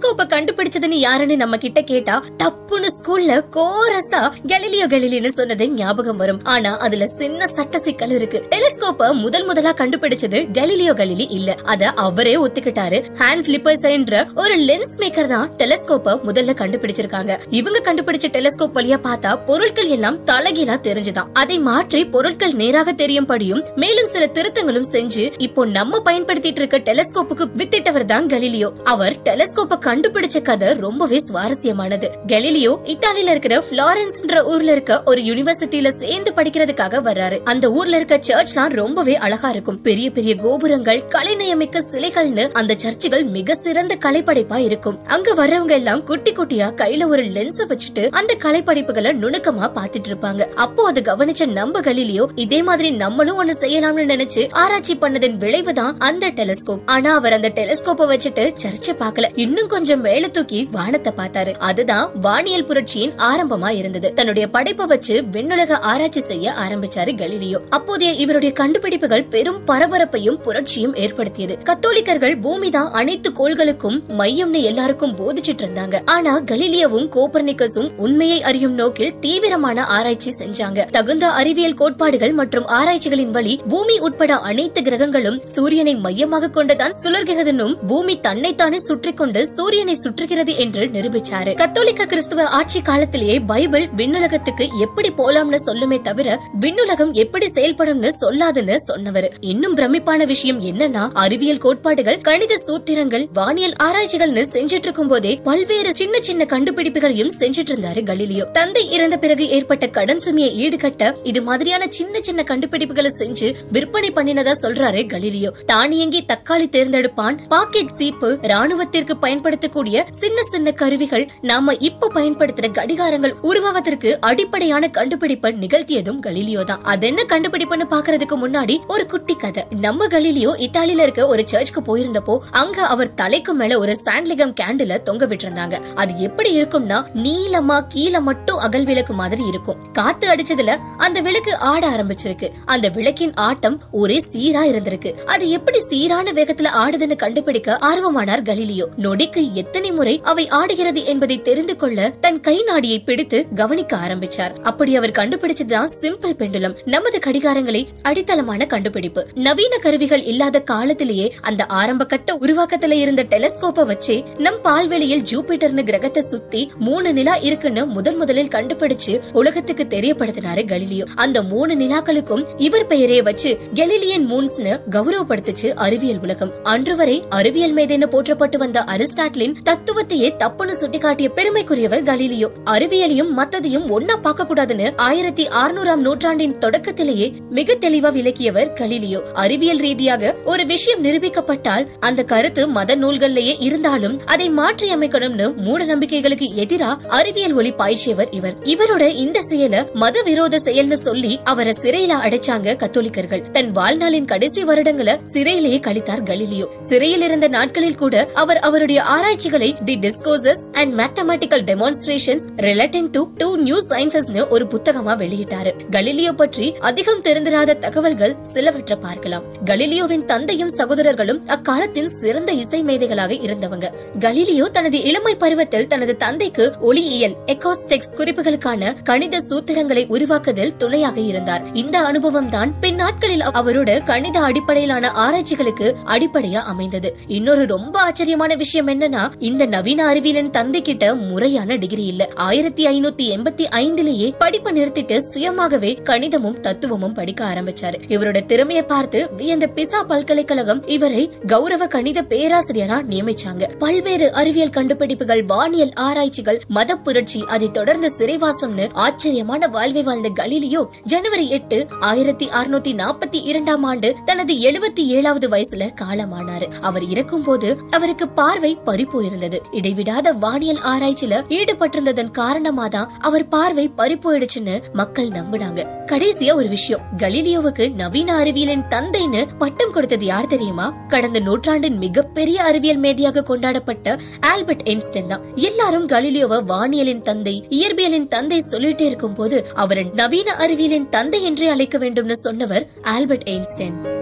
டெலிஸ்கோப்ப கண்டுபிடிச்சதுன்னு யாருன்னு நம்ம கிட்ட கேட்டா தப்புன்னு ஸ்கூல்ல கோரஸா கலீலியோ கலீலின்னு சொன்னது ஞாபகம் வரும். ஆனா அதுல சின்ன சட்ட சிக்கல் இருக்கு. டெலிஸ்கோப்ப முதலா கண்டுபிடிச்சது கலீலியோ கலீலி இல்ல, அத அவரே ஒத்துக்கிட்டாரு. ஹான்ஸ் லிப்பர்ஸ் என்ற ஒரு லென்ஸ் மேக்கர் தான் டெலிஸ்கோப்ப முதல்ல கண்டுபிடிச்சிருக்காங்க. இவங்க கண்டுபிடிச்ச டெலிஸ்கோப் வழியா பார்த்தா பொருட்கள் எல்லாம் தலைகீழா தெரிஞ்சுதான். அதை மாற்றி பொருட்கள் நேராக தெரியும்படியும் மேலும் சில திருத்தங்களும் செஞ்சு இப்போ நம்ம பயன்படுத்திட்டு இருக்க டெலிஸ்கோப்புக்கு வித்திட்டவர் தான் கலீலியோ. அவர் டெலிஸ்கோப்ப கண்டுபிடிச்ச கதை ரொம்பவே சுவாரஸ்யமானது. கலீலியோ இத்தாலியில இருக்கிற பிளாரன்ஸ்ன்ற ஊர்ல இருக்க ஒரு யூனிவர்சிட்டியில சேர்ந்து படிக்கிறதுக்காக வர்றாரு. அந்த ஊர்ல இருக்க சர்ச்லாம் ரொம்பவே அழகா இருக்கும். பெரிய பெரிய கோபுரங்கள், கலைநயமிக்க சிலைகள்னு அந்த சர்ச்சுகள் மிக சிறந்த கலைப்படைப்பா இருக்கும். அங்க வர்றவங்க எல்லாம் குட்டி குட்டியா கையில ஒரு லென்ஸ வச்சுட்டு அந்த கலைப்படைப்புகளை நுணுக்கமா பாத்துட்டு இருப்பாங்க. அப்போ அது கவனிச்ச நம்ம கலீலியோ இதே மாதிரி நம்மளும் ஒண்ணு செய்யலாம்னு நினைச்சு ஆராய்ச்சி பண்ணதன் விளைவுதான் அந்த டெலிஸ்கோப். ஆனா அவர் அந்த டெலிஸ்கோப்ப வச்சுட்டு சர்ச்ச பாக்கல, இன்னும் கொஞ்சம் மேல தூக்கி வானத்தை பார்த்தாரு. அதுதான் வானியல் புரட்சியின் ஆரம்பமா இருந்தது. தன்னுடைய படைப்பை வச்சு விண்ணுலக ஆராய்ச்சி செய்ய ஆரம்பிச்சாரு கலீலியோ. அப்போதைய இவருடைய கண்டுபிடிப்புகள் பெரும் பரபரப்பையும் புரட்சியும் ஏற்படுத்தியது. கத்தோலிக்கர்கள் பூமிதான் அனைத்து கோள்களுக்கும் மையம்னு எல்லாருக்கும் போதிச்சிட்டு இருந்தாங்க. ஆனா கலீலியோவும் கோப்பர்னிக்கஸும் உண்மையை அறியும் நோக்கில் தீவிரமான ஆராய்ச்சி செஞ்சாங்க. தகுந்த அறிவியல் கோட்பாடுகள் மற்றும் ஆராய்ச்சிகளின் வழி பூமி உட்பட அனைத்து கிரகங்களும் சூரியனை மையமாக கொண்டுதான் சுழல்கிறதுன்னும் பூமி தன்னைத்தானே சுற்றி கொண்டு சூரியனை சுற்றுகிறது என்று நிரூபிச்சாரு. கத்தோலிக்க கிறிஸ்துவ ஆட்சி காலத்திலேயே பைபிள் விண்ணுலகத்துக்கு எப்படி போலாம்னு சொல்லுமே தவிர விண்ணுலகம் எப்படி செயல்படும்னு சொல்லாதுன்னு சொன்னவர். இன்னும் பிரமிப்பான விஷயம் என்னன்னா அறிவியல் கோட்பாடுகள், கணித சூத்திரங்கள், வானியல் ஆராய்ச்சிகள்னு செஞ்சிட்டு இருக்கும் போதே பல்வேறு சின்ன சின்ன கண்டுபிடிப்புகளையும் செஞ்சிட்டு இருந்தாரு கலீலியோ. தந்தை இறந்த பிறகு ஏற்பட்ட கடன் சுமையை ஈடுகட்ட இது மாதிரியான சின்ன சின்ன கண்டுபிடிப்புகளை செஞ்சு விற்பனை பண்ணினதா சொல்றாரு கலீலியோ. தானியங்கி தக்காளி தேர்ந்தெடுப்பான், பாக்கெட் சீப்பு, ராணுவத்திற்கு பயன்படுத்தக்கூடிய சின்ன சின்ன கருவிகள், நாம இப்ப பயன்படுத்துற கடிகாரங்கள் உருவாவதற்கு அடிப்படையான கண்டுபிடிப்பை நிகழ்த்தியதும் கலீலியோ தான். அது என்ன கண்டுபிடிப்புன்னு பாக்குறதுக்கு முன்னாடி ஒரு குட்டி கதை. நம்ம கலீலியோ இத்தாலியில இருக்க ஒரு சர்ச்சுக்கு போயிருந்தப்போ அங்க அவர் தலைக்கு மேல ஒரு சாண்ட்லிகம் கேண்டில தொங்க விட்டிருந்தாங்க. அது எப்படி இருக்கும்னா நீளமா கீழே மட்டும் அகல் விளக்கு மாதிரி இருக்கும். காத்து அடிச்சதுல அந்த விளக்கு ஆட ஆரம்பிச்சிருக்கு. அந்த விளக்கின் ஆட்டம் ஒரே சீரா இருந்திருக்கு. அது எப்படி சீரான வேகத்துல ஆடுதுன்னு கண்டுபிடிக்க ஆர்வமானார் கலீலியோ. நொடிக்கு எத்தனை முறை அவை ஆடுகிறது என்பதை தெரிந்து கொள்ள தன் கை நாடியை பிடித்து கவனிக்க ஆரம்பிச்சார். அப்படி அவர் கண்டுபிடிச்சதுதான் சிம்பிள் பெண்டுலம், நமது கடிகாரங்களை அடித்தளமான கண்டுபிடிப்பு. நவீன கருவிகள் இல்லாத காலத்திலேயே அந்த ஆரம்ப கட்ட உருவாக்கத்துல இருந்த டெலிஸ்கோப்ப வச்சு நம் பால்வெளியில் ஜூபிட்டர்னு கிரகத்தை சுத்தி 3 நிலா இருக்குன்னு முதலில் கண்டுபிடிச்சு உலகத்துக்கு தெரியப்படுத்தினாரு கலீலியோ. அந்த 3 நிலாக்களுக்கும் இவர் பெயரே வச்சு கலீலியன் மூன்ஸ்னு கௌரவப்படுத்துச்சு அறிவியல் உலகம். அன்று வரை அறிவியல் மேதைன்னு போற்றப்பட்டு வந்த அரிஸ்டாட்டிலின் தத்துவத்தையே தப்புன்னு சுட்டிக்காட்டிய பெருமைக்குரியவர் கலீலியோ. அறிவியலையும் மத்ததையும் ஒன்னா பார்க்க கூடாதுன்னு 1600ஆம் நூற்றாண்டின் தொடக்கத்திலேயே மிக தெளிவா விளக்கியவர் கலீலியோ. அறிவியல் ரீதியாக ஒரு விஷயம் நிரூபிக்கப்பட்டால் அந்த கருத்து மத நூல்கள்லயே இருந்தாலும் அதை மாற்றி அமைக்கணும்னு மூட நம்பிக்கைகளுக்கு எதிரா அறிவியல் ஒளி பாய்ச்சியவர் இவர். இவரோட இந்த செயல மத விரோத செயல்னு சொல்லி அவரை சிறையில அடைச்சாங்க கத்தோலிக்கர்கள். தன் வாழ்நாளின் கடைசி வருடங்களை சிறையிலேயே கழித்தார் கலீலியோ. சிறையில் இருந்த நாட்களில் கூட அவர் அவருடைய ஆராய்ச்சிகளை the discourses and mathematical demonstrations relating to 2 new சயின்சஸ்னு ஒரு புத்தகமா வெளியிட்டாரு. கலீலியோ பற்றி அதிகம் தெரிந்திராத தகவல்கள் சிலவற்றை பார்க்கலாம். கலீலியோவின் தந்தையும் சகோதரர்களும் அக்காலத்தின் சிறந்த இசை மேதைகளாக இருந்தவங்க. கலீலியோ தனது இளமை பருவத்தில் தனது தந்தைக்கு ஒளியியல் எக்கோஸ்டிக்ஸ் குறிப்புகளுக்கான கணித சூத்திரங்களை உருவாக்குதல் துணையாக இருந்தார். இந்த அனுபவம் தான் பின் நாட்களில் அவரோட கணித அடிப்படையிலான ஆராய்ச்சிகளுக்கு அடிப்படையா அமைந்தது. இன்னொரு ரொம்ப ஆச்சரியமான விஷயம் என்னன்னா, இந்த நவீன அறிவியலின் தந்தை கிட்ட முறையான டிகிரி இல்ல. 1585லேயே படிப்பை நிறுத்திட்டு சுயமாகவே கணிதமும் தத்துவமும் படிக்க ஆரம்பிச்சாரு. இவரோட திறமையை பார்த்து வியந்த பிசா பல்கலைக்கழகம் இவரை கௌரவ கணித பேராசிரியரா நியமிச்சாங்க. பல்வேறு அறிவியல் கண்டுபிடிப்புகள், வானியல் ஆராய்ச்சிகள், மத புரட்சி, அதை தொடர்ந்து சிறைவாசம்னு ஆச்சரியமான வாழ்வை வாழ்ந்த கலீலியோ ஜனவரி 8, 1642ஆம் ஆண்டு தனது 77வது வயசுல காலமானாரு. அவர் இறக்கும் போது அவருக்கு பார்வை பறிப்போயிருந்தது. இடைவிடாத வானியல் ஆராய்ச்சியில ஈடுபட்டிருந்ததன் காரணமா தான் அவர் பார்வை பறிப்போயிடுச்சுன்னு மக்கள் நம்பினாங்க. கடைசியா ஒரு விஷயம், கலீலியோவுக்கு நவீன அறிவியலின் தந்தைன்னு பட்டம் கொடுத்தது யார் தெரியுமா? கடந்த நூற்றாண்டின் மிகப்பெரிய அறிவியல் மேதையாக கொண்டாடப்பட்ட ஆல்பர்ட் ஐன்ஸ்டைன் தான். எல்லாரும் கலீலியோவை வானியலின் தந்தை, இயற்பியலின் தந்தை சொல்லிட்டே இருக்கும் போது அவரை நவீன அறிவியலின் தந்தை என்றே அழைக்க வேண்டும்னு சொன்னவர் ஆல்பர்ட் ஐன்ஸ்டைன்.